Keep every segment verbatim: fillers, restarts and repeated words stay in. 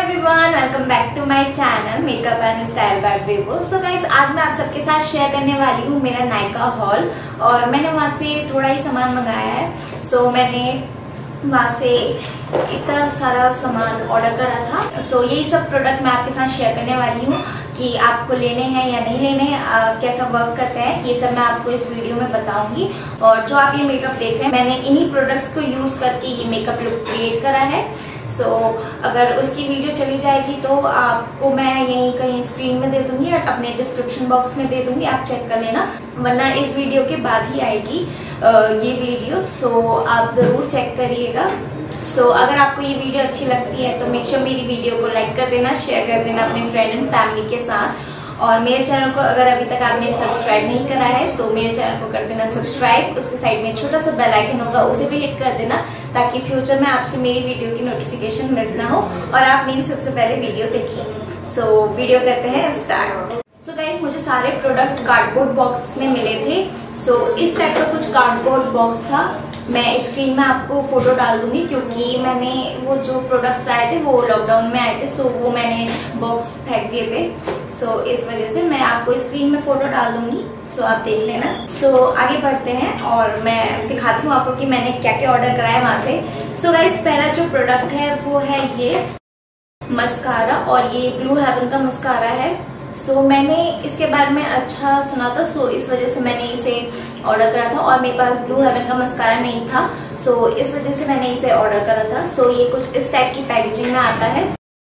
Everyone, welcome back to my channel makeup and style by Vivo. So guys, आज मैं आप सबके साथ शेयर करने वाली हूँ मेरा नायका हॉल। और मैंने वहाँ से थोड़ा ही सामान मंगाया है। सो so, मैंने वहाँ से इतना सारा सामान ऑर्डर करा था। सो so, यही सब प्रोडक्ट मैं आपके साथ शेयर करने वाली हूँ कि आपको लेने हैं या नहीं लेने हैं, आ, कैसा वर्क करते हैं, ये सब मैं आपको इस वीडियो में बताऊंगी। और जो आप ये मेकअप देख रहे हैं, मैंने इन्हीं प्रोडक्ट्स को यूज करके ये मेकअप लुक क्रिएट करा है। सो so, अगर उसकी वीडियो चली जाएगी तो आपको मैं यहीं कहीं स्क्रीन में दे दूंगी और अपने डिस्क्रिप्शन बॉक्स में दे दूंगी, आप चेक कर लेना, वरना इस वीडियो के बाद ही आएगी आ, ये वीडियो। सो so, आप जरूर चेक करिएगा। सो so, अगर आपको ये वीडियो अच्छी लगती है तो मेक श्योर मेरी वीडियो को लाइक कर देना, शेयर कर देना अपने फ्रेंड एंड फैमिली के साथ। और मेरे चैनल को अगर अभी तक आपने सब्सक्राइब नहीं करा है तो मेरे चैनल को कर देना सब्सक्राइब। उसके साइड में छोटा सा बेल आइकन होगा, उसे भी हिट कर देना ताकि फ्यूचर में आपसे मेरी वीडियो की नोटिफिकेशन मिस ना हो और आप मेरी सबसे पहले वीडियो देखें। सो so, वीडियो करते हैं स्टार्ट। सो so गाइस, मुझे सारे प्रोडक्ट कार्डबोर्ड बॉक्स में मिले थे। सो so, इस टाइप का कुछ कार्डबोर्ड बॉक्स था। मैं स्क्रीन में आपको फोटो डाल दूंगी क्योंकि मैंने वो जो प्रोडक्ट्स आए थे वो लॉकडाउन में आए थे। सो so, वो मैंने बॉक्स फेंक दिए थे। सो so, इस वजह से मैं आपको स्क्रीन में फोटो डाल दूंगी। सो so, आप देख लेना। सो so, आगे बढ़ते हैं और मैं दिखाती हूँ आपको कि मैंने क्या क्या ऑर्डर कराया वहां से। सो so, गाइस, पहला जो प्रोडक्ट है वो है ये मस्कारा, और ये ब्लू हेवन का मस्कारा है। सो so, मैंने इसके बारे में अच्छा सुना था, सो so, इस वजह से मैंने इसे ऑर्डर करा था। और मेरे पास ब्लू हेवन का मस्कारा नहीं था, सो so, इस वजह से मैंने इसे ऑर्डर करा था। सो so, ये कुछ इस टाइप की पैकेजिंग में आता है।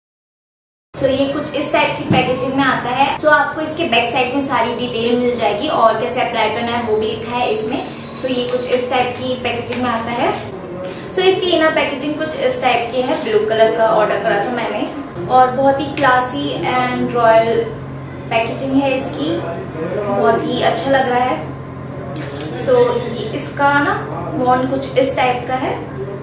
सो so, ये कुछ इस टाइप की पैकेजिंग में आता है। सो so, आपको इसके बैक साइड में सारी डिटेल मिल जाएगी और कैसे अप्लाई करना है वो भी लिखा है इसमें। सो so, ये कुछ इस टाइप की पैकेजिंग में आता है। सो so, इसकी इनर पैकेजिंग कुछ इस टाइप की है। ब्लू कलर का ऑर्डर करा था मैंने और बहुत ही क्लासी एंड रॉयल पैकेजिंग है इसकी, बहुत ही अच्छा लग रहा है। सो so, इसका ना वॉन कुछ इस टाइप का है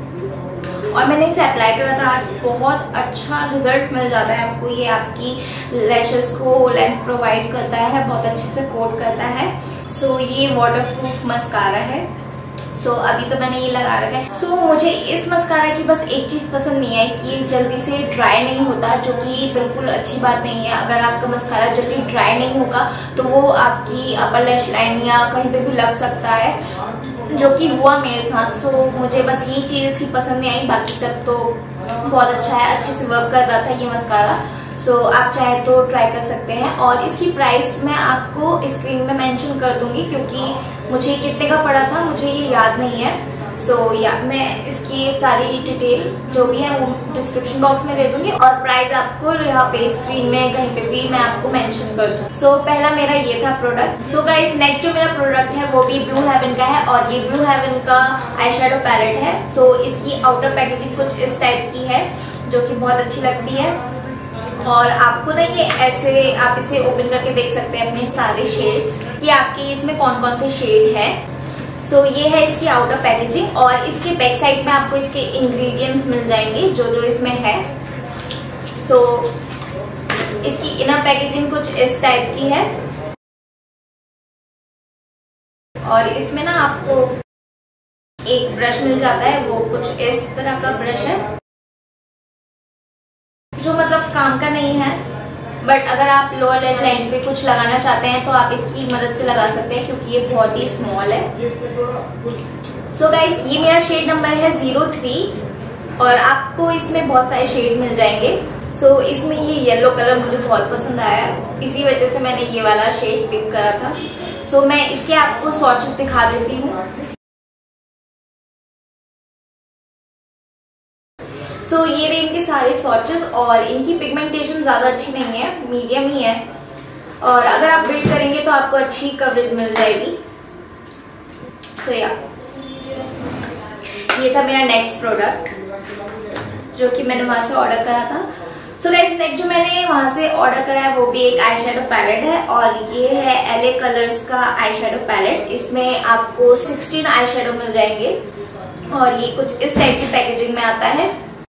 और मैंने इसे अप्लाई करा था। आज बहुत अच्छा रिजल्ट मिल जाता है आपको। ये आपकी लैशेस को लेंथ प्रोवाइड करता है, बहुत अच्छे से कोट करता है। सो so, ये वाटरप्रूफ मस्कारा है। सो so, अभी तो मैंने ये लगा रखा है। सो so, मुझे इस मस्कारा की बस एक चीज पसंद नहीं है कि ये जल्दी से ड्राई नहीं होता, जो कि बिल्कुल अच्छी बात नहीं है। अगर आपका मस्कारा जल्दी ड्राई नहीं होगा तो वो आपकी अपर लैश लाइन या कहीं पे भी लग सकता है, जो कि हुआ मेरे साथ। सो so, मुझे बस ये चीज इसकी पसंद नहीं आई, बाकी सब तो बहुत अच्छा है, अच्छे से वर्क कर रहा था ये मस्कारा। सो so, आप चाहे तो ट्राई कर सकते हैं। और इसकी प्राइस मैं आपको स्क्रीन में मेंशन कर दूंगी क्योंकि मुझे कितने का पड़ा था मुझे ये याद नहीं है। सो so, या मैं इसकी सारी डिटेल जो भी है वो डिस्क्रिप्शन बॉक्स में दे दूंगी और प्राइस आपको यहाँ पे स्क्रीन में कहीं पे भी मैं आपको मेंशन कर दूँ। सो so, पहला मेरा ये था प्रोडक्ट। सो गाइस, नेक्स्ट जो मेरा प्रोडक्ट है वो भी ब्लू हेवन का है और ये ब्लू हेवन का आई शेडो पैलेट है। सो so, इसकी आउटर पैकेजिंग कुछ इस टाइप की है जो कि बहुत अच्छी लगती है। और आपको ना ये ऐसे आप इसे ओपन करके देख सकते हैं अपने सारे शेड्स कि आपके इसमें कौन कौन से शेड है। सो so, ये है इसकी आउटर पैकेजिंग और इसके बैक साइड में आपको इसके इंग्रेडिएंट्स मिल जाएंगे जो जो इसमें है। सो so, इसकी इनर पैकेजिंग कुछ इस टाइप की है और इसमें ना आपको एक ब्रश मिल जाता है, वो कुछ इस तरह का ब्रश है जो मतलब काम का नहीं है, बट अगर आप लोअर लैश लाइन पे कुछ लगाना चाहते हैं तो आप इसकी मदद से लगा सकते हैं क्योंकि ये बहुत ही स्मॉल है। सो so गाइस, ये मेरा शेड नंबर है जीरो थ्री और आपको इसमें बहुत सारे शेड मिल जाएंगे। सो so, इसमें ये येलो कलर मुझे बहुत पसंद आया, इसी वजह से मैंने ये वाला शेड पिक करा था। सो so, मैं इसके आपको स्वॉचेस दिखा देती हूँ। सो so, ये रहे इनके सारे स्वॉचेस और इनकी पिगमेंटेशन ज्यादा अच्छी नहीं है, मीडियम ही है और अगर आप बिल्ड करेंगे तो आपको अच्छी कवरेज मिल जाएगी। सो so, या ये था मेरा नेक्स्ट प्रोडक्ट जो कि मैंने वहां से ऑर्डर करा था। सो गाइस, नेक्स्ट जो मैंने वहां से ऑर्डर करा है वो भी एक आई शेडो पैलेट है और ये है एल ए कलर्स का आई शेडो पैलेट। इसमें आपको सिक्सटीन आई शेडो मिल जाएंगे और ये कुछ इस टाइप की पैकेजिंग में आता है।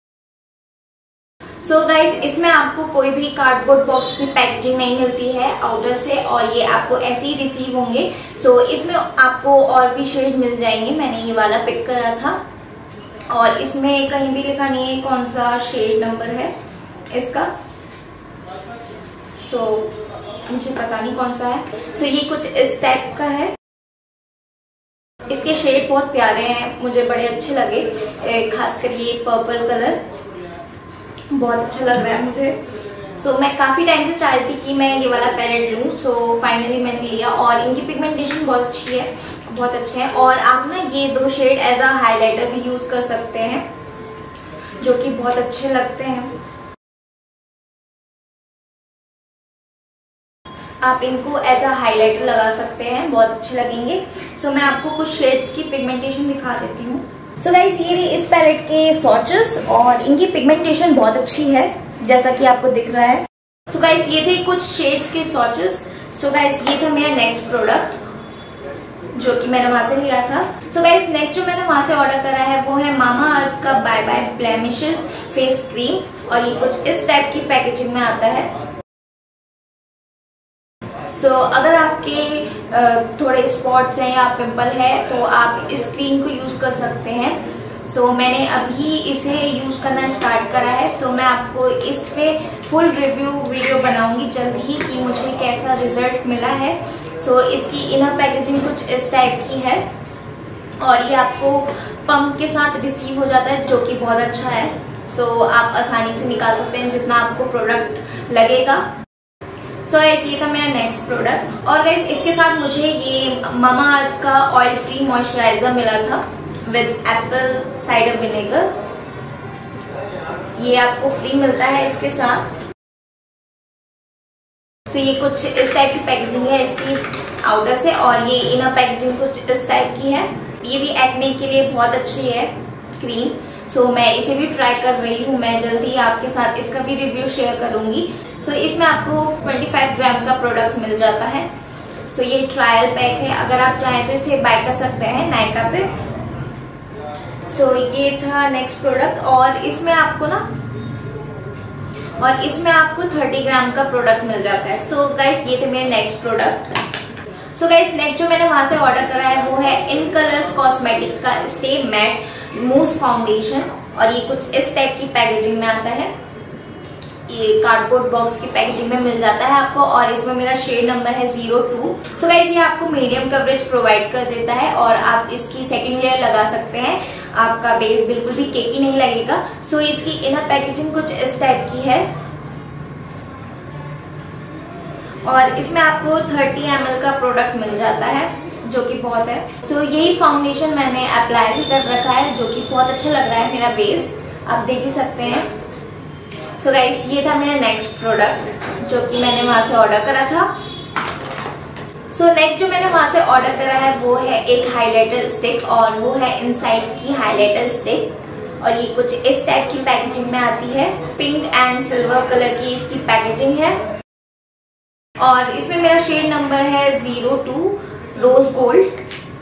सो so गाइस, इसमें आपको कोई भी कार्डबोर्ड बॉक्स की पैकेजिंग नहीं मिलती है आउटर से और ये आपको ऐसे ही रिसीव होंगे। सो so, इसमें आपको और भी शेड मिल जाएंगे। मैंने ये वाला पिक करा था और इसमें कहीं भी लिखा नहीं है कौन सा शेड नंबर है। इसका। सो so, मुझे पता नहीं कौन सा है। सो so, ये कुछ इस टाइप का है। इसके शेड बहुत प्यारे हैं, मुझे बड़े अच्छे लगे, खासकर ये पर्पल कलर बहुत अच्छा लग रहा है मुझे। सो so, मैं काफी टाइम से चाह रही थी कि मैं ये वाला पैलेट लूं। सो so, फाइनली मैंने लिया और इनकी पिगमेंटेशन बहुत अच्छी है, बहुत अच्छे हैं। और आप ना ये दो शेड एज अ हाइलाइटर भी यूज कर सकते हैं, जो कि बहुत अच्छे लगते हैं। आप इनको एज अ हाइलाइटर लगा सकते हैं, बहुत अच्छे लगेंगे। सो so, मैं आपको कुछ शेड्स की पिगमेंटेशन दिखा देती हूँ। सो गाइस, ये इस पैलेट के स्वॉचेस और इनकी पिगमेंटेशन बहुत अच्छी है, जैसा कि आपको दिख रहा है। सो so गाइस, ये थे कुछ शेड्स के स्वॉचेस। सो गाइस, ये था मेरा नेक्स्ट प्रोडक्ट जो कि मैंने वहां से लिया था। सो गाइस, नेक्स्ट जो मैंने वहां से ऑर्डर करा है वो है मामा अर्थ का bye bye blemishes face cream, और ये कुछ इस टाइप की पैकेजिंग में आता है। सो so, अगर आपके थोड़े स्पॉट्स हैं या पिंपल है तो आप इस क्रीम को यूज कर सकते हैं। सो so, मैंने अभी इसे यूज करना स्टार्ट करा है। सो so, मैं आपको इस पे फुल रिव्यू वीडियो बनाऊंगी जल्द ही कि मुझे कैसा रिजल्ट मिला है। सो so, इसकी इनर पैकेजिंग कुछ इस टाइप की है और ये आपको पंप के साथ रिसीव हो जाता है, जो कि बहुत अच्छा है। सो so, आप आसानी से निकाल सकते हैं जितना आपको प्रोडक्ट लगेगा। सो so, गाइस, ये था मेरा नेक्स्ट प्रोडक्ट। और गाइस, इसके साथ मुझे ये मामा अर्थ का ऑयल फ्री मॉइस्चराइजर मिला था विद एप्पल साइडर विनेगर। ये आपको फ्री मिलता है इसके साथ। सो so, ये कुछ इस टाइप की पैकेजिंग है इसकी आउटर से, और ये इनर पैकेजिंग कुछ इस टाइप की है। ये भी एक्ने के लिए बहुत अच्छी है क्रीम। सो so, मैं इसे भी ट्राई कर रही हूँ। मैं जल्दी आपके साथ इसका भी रिव्यू शेयर करूंगी। सो so, इसमें आपको पच्चीस ग्राम का प्रोडक्ट मिल जाता है। सो so, ये ट्रायल पैक है, अगर आप चाहें तो इसे बाय कर सकते हैं नायका पे। सो so, ये था नेक्स्ट प्रोडक्ट, और इसमें आपको ना और इसमें आपको तीस ग्राम का प्रोडक्ट मिल जाता है। सो so, गाइस, ये थे मेरे next product. So guys, next जो मैंने वहां से ऑर्डर करा है वो है इन कलर्स कॉस्मेटिक का स्टे मैट मूस फाउंडेशन, और ये कुछ इस टाइप की पैकेजिंग में आता है। ये कार्डबोर्ड बॉक्स की पैकेजिंग में मिल जाता है आपको, और इसमें मेरा शेड नंबर है जीरो टू। सो गाइस, ये आपको मीडियम कवरेज प्रोवाइड कर देता है और आप इसकी सेकंड लेयर लगा सकते हैं। आपका बेस बिल्कुल भी केकी नहीं लगेगा। सो so, इसकी इनर पैकेजिंग कुछ इस टाइप की है, और इसमें आपको तीस एम एल का प्रोडक्ट मिल जाता है, जो कि बहुत है। सो so, यही फाउंडेशन मैंने अप्लाई भी कर रखा है, जो कि बहुत अच्छा लग रहा है मेरा बेस, आप देख ही सकते हैं। सो so गाइस, ये था मेरा नेक्स्ट प्रोडक्ट जो कि मैंने वहां से ऑर्डर करा था। सो so, नेक्स्ट जो मैंने वहां से ऑर्डर करा है वो है एक हाइलाइटर स्टिक, और वो है इनसाइड की हाइलाइटर स्टिक, और ये कुछ इस टाइप की पैकेजिंग में आती है। पिंक एंड सिल्वर कलर की इसकी पैकेजिंग है, और इसमें मेरा शेड नंबर है zero two rose gold.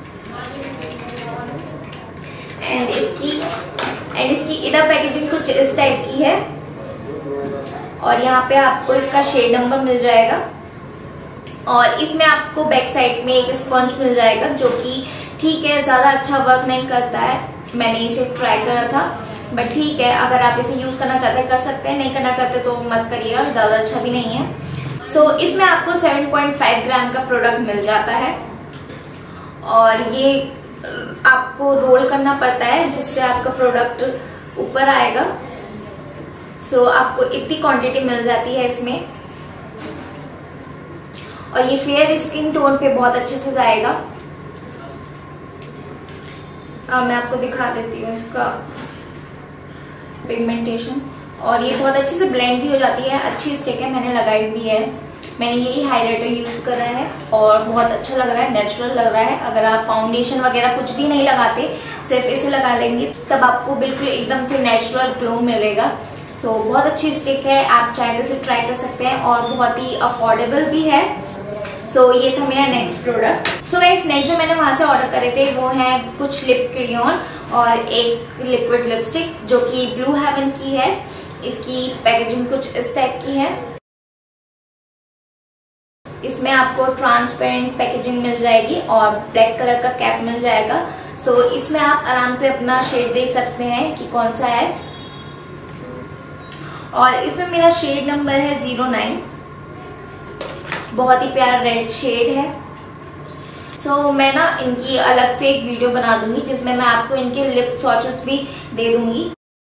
And इसकी एंड इसकी इनर पैकेजिंग कुछ इस टाइप की है, और यहाँ पे आपको इसका शेड नंबर मिल जाएगा, और इसमें आपको बैक साइड में एक स्पंज मिल जाएगा, जो कि ठीक है, ज्यादा अच्छा वर्क नहीं करता है। मैंने इसे ट्राई करा था, बट ठीक है, अगर आप इसे यूज करना चाहते हैं कर सकते हैं, नहीं करना चाहते तो मत करिएगा, ज्यादा अच्छा भी नहीं है। सो so, इसमें आपको सात पॉइंट पाँच ग्राम का प्रोडक्ट मिल जाता है, और ये आपको रोल करना पड़ता है जिससे आपका प्रोडक्ट ऊपर आएगा। सो so, आपको इतनी क्वांटिटी मिल जाती है इसमें, और ये फेयर स्किन टोन पे बहुत अच्छे से जाएगा। अब मैं आपको दिखा देती हूँ इसका पिगमेंटेशन, और ये बहुत अच्छे से ब्लेंड भी हो जाती है। अच्छी स्टिक है, मैंने लगाई भी है। मैंने यही हाइलाइटर यूज करा है और बहुत अच्छा लग रहा है, नेचुरल लग रहा है। अगर आप फाउंडेशन वगैरह कुछ भी नहीं लगाते, सिर्फ इसे लगा लेंगे, तब आपको बिल्कुल एकदम से नेचुरल ग्लो मिलेगा। सो so, बहुत अच्छी स्टिक है, आप चाहे तो इसे ट्राई कर सकते हैं, और बहुत ही अफोर्डेबल भी है। सो so, ये था मेरा next product. So guys, next जो मैंने वहां से ऑर्डर करे थे वो है कुछ लिप क्रेयॉन और एक लिक्विड लिपस्टिक, जो कि ब्लू हेवन की है। इसकी पैकेजिंग कुछ इस टाइप की है। इसमें आपको ट्रांसपेरेंट पैकेजिंग मिल जाएगी और ब्लैक कलर का कैप मिल जाएगा। सो so, इसमें आप आराम से अपना शेड देख सकते हैं कि कौन सा है, और इसमें मेरा शेड नंबर है जीरो नाइन। बहुत ही प्यारा रेड शेड है। सो so, मैं ना इनकी अलग से एक वीडियो बना दूंगी जिसमें मैं आपको इनके लिप स्वॉचेस भी दे दूंगी।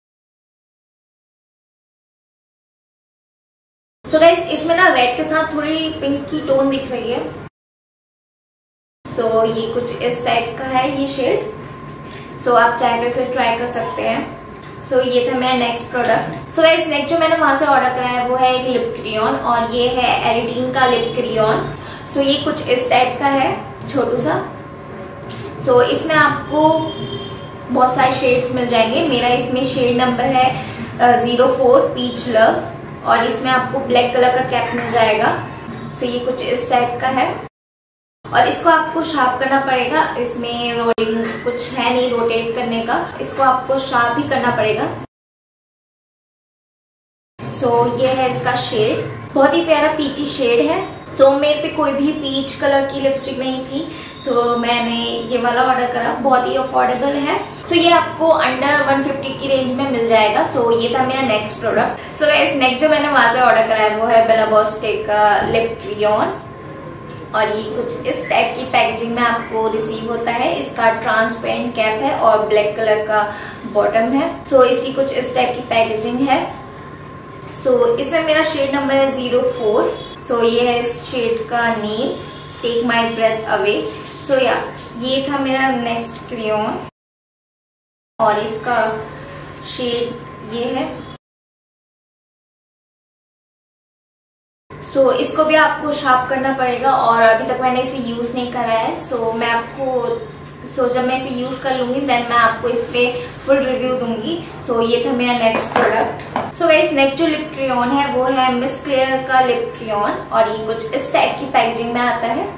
सो so गाइस, इसमें ना रेड के साथ थोड़ी पिंक की टोन दिख रही है। सो so, ये कुछ इस टाइप का है ये शेड। सो so, आप चाहे तो इसे ट्राई कर सकते हैं। सो so, ये था मेरा next product. So guys, next जो मैंने वहां से ऑर्डर करा है वो है एक लिप क्रियॉन, और ये है एरिडीन का लिप क्रियॉन। सो so, ये कुछ इस टाइप का है, छोटू सा। सो so, इसमें आपको बहुत सारे शेड्स मिल जाएंगे। मेरा इसमें शेड नंबर है जीरो फोर पीच लव, और इसमें आपको ब्लैक कलर का कैप मिल जाएगा। सो so, ये कुछ इस टाइप का है, और इसको आपको शार्प करना पड़ेगा। इसमें रोलिंग कुछ है नहीं रोटेट करने का, इसको आपको शार्प ही करना पड़ेगा। सो so, ये है इसका शेड, बहुत ही प्यारा पीची शेड है। सो so, मेरे पे कोई भी पीच कलर की लिपस्टिक नहीं थी, सो so, मैंने ये वाला ऑर्डर करा। बहुत ही अफोर्डेबल है। सो so, ये आपको अंडर वन फिफ्टी की रेंज में मिल जाएगा। सो so, ये था मेरा next product. So guys, next जो मैंने वहां से ऑर्डर करा है वो है बेला बॉस्टे का लिप क्रियॉन, और ये कुछ इस टाइप की पैकेजिंग में आपको रिसीव होता है। इसका ट्रांसपेरेंट कैप है और ब्लैक कलर का बॉटम है। सो so, इसकी कुछ इस टाइप की पैकेजिंग है। सो so, इसमें मेरा शेड नंबर है जीरो फोर। सो ये है इस शेड का name, take my breath away. So या ये था मेरा नेक्स्ट क्रियॉन, और इसका शेड ये है। सो so, इसको भी आपको शार्प करना पड़ेगा, और अभी तक मैंने इसे यूज नहीं करा है। सो so, मैं आपको सो so, जब मैं इसे यूज कर लूंगी देन मैं आपको इस पे फुल रिव्यू दूंगी। सो so, ये था मेरा next product. So guys, next जो लिप क्रियॉन है वो है मिस क्लेयर का लिप क्रियॉन, और ये कुछ इस टाइप की पैकेजिंग में आता है,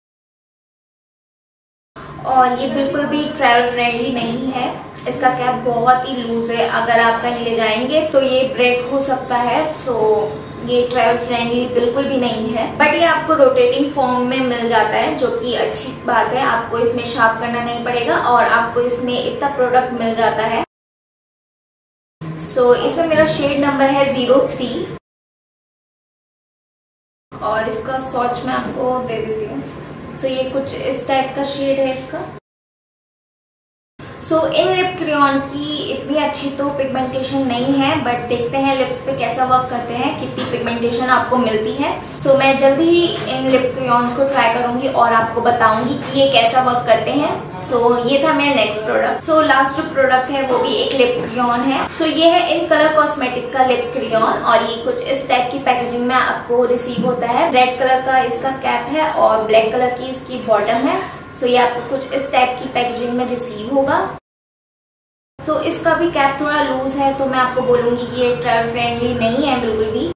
और ये बिल्कुल भी ट्रैवल फ्रेंडली नहीं है। इसका कैप बहुत ही लूज है, अगर आप कहीं ले जाएंगे तो ये ब्रेक हो सकता है। सो so, ये ट्रैवल फ्रेंडली बिल्कुल भी नहीं है, बट ये आपको रोटेटिंग फॉर्म में मिल जाता है, जो कि अच्छी बात है। आपको इसमें शार्प करना नहीं पड़ेगा, और आपको इसमें इतना प्रोडक्ट मिल जाता है। सो so, इसमें मेरा शेड नंबर है जीरो थ्री, और इसका स्वॉच मैं आपको दे देती हूँ। सो so, ये कुछ इस टाइप का शेड है इसका। सो so, इन लिप क्रियॉन की इतनी अच्छी तो पिगमेंटेशन नहीं है, बट देखते हैं लिप्स पे कैसा वर्क करते हैं, कितनी पिगमेंटेशन आपको मिलती है। सो so, मैं जल्दी ही इन लिप क्रियॉन्स को ट्राई करूंगी और आपको बताऊंगी कि ये कैसा वर्क करते हैं। सो so, ये था मेरा नेक्स्ट प्रोडक्ट। सो लास्ट जो प्रोडक्ट है वो भी एक लिप क्रियॉन है। सो so, ये है इन कलर कॉस्मेटिक का लिप क्रियॉन, और ये कुछ इस टाइप की पैकेजिंग में आपको रिसीव होता है। रेड कलर का इसका कैप है और ब्लैक कलर की इसकी बॉटम है। सो so, ये आपको कुछ इस टाइप की पैकेजिंग में रिसीव होगा। सो so, इसका भी कैप थोड़ा लूज है, तो मैं आपको बोलूंगी कि ये ट्रैवल फ्रेंडली नहीं है बिल्कुल भी।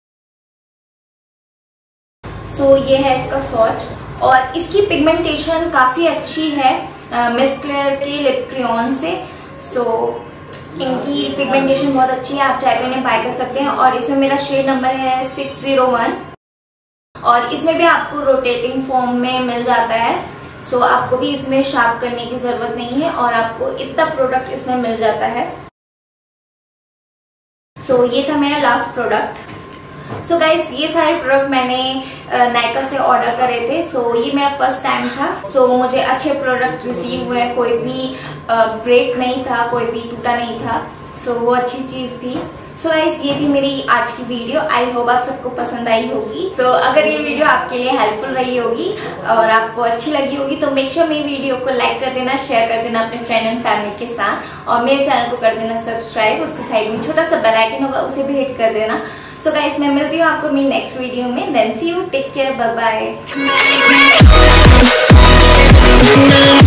सो so, ये है इसका स्वॉच, और इसकी पिगमेंटेशन काफी अच्छी है मिस क्लेयर के लिप क्रियॉन से। सो so, इनकी पिगमेंटेशन बहुत अच्छी है, आप चाहे तो इन्हें बाय कर सकते हैं। और इसमें मेरा शेड नंबर है सिक्स जीरो वन, और इसमें भी आपको रोटेटिंग फॉर्म में मिल जाता है। सो so, आपको भी इसमें शार्प करने की जरूरत नहीं है, और आपको इतना प्रोडक्ट इसमें मिल जाता है। सो so, ये था मेरा लास्ट प्रोडक्ट। सो गाइस, ये सारे प्रोडक्ट मैंने नायका से ऑर्डर करे थे। सो so, ये मेरा फर्स्ट टाइम था। सो so, मुझे अच्छे प्रोडक्ट रिसीव हुए, कोई भी ब्रेक नहीं था, कोई भी टूटा नहीं था। सो so, वो अच्छी चीज थी। सो so गाइस, ये थी मेरी आज की वीडियो। आई होप आप सबको पसंद आई होगी। सो so, अगर ये वीडियो आपके लिए हेल्पफुल रही होगी और आपको अच्छी लगी होगी तो मेक श्योर मेरी वीडियो को लाइक कर देना, शेयर कर देना अपने फ्रेंड एंड फैमिली के साथ, और मेरे चैनल को कर देना सब्सक्राइब। उसके साइड में छोटा सा बेल आइकन होगा, उसे भी हिट कर देना। सो so गाइस, मैं मिलती हूँ आपको मेरी नेक्स्ट वीडियो में। Then see you, take care, bye bye.